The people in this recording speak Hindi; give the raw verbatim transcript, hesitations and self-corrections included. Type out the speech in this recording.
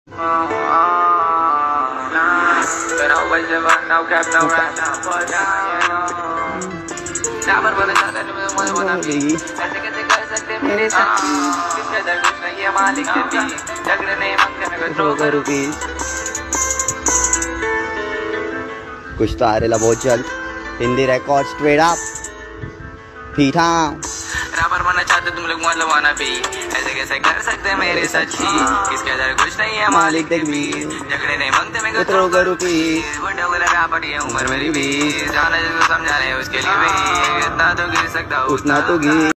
कुछ तो आ रहा बहुत जल्द। हिंदी रिकॉर्ड स्ट्रेट अप पीठा रैपर बनना चाहते तुम लोग मतलब आना भी ऐसे कैसे कर सकते मेरे सच्ची किसके अंदर कुछ नहीं है मालिक देख भी झगड़े नहीं मांगते मैं उतरो करो प्लीज बड़ा वाला रैपर ये उम्र मेरी भी जाने जो समझाने उसके लिए भी इतना तो गिर सकता उतना तो गिर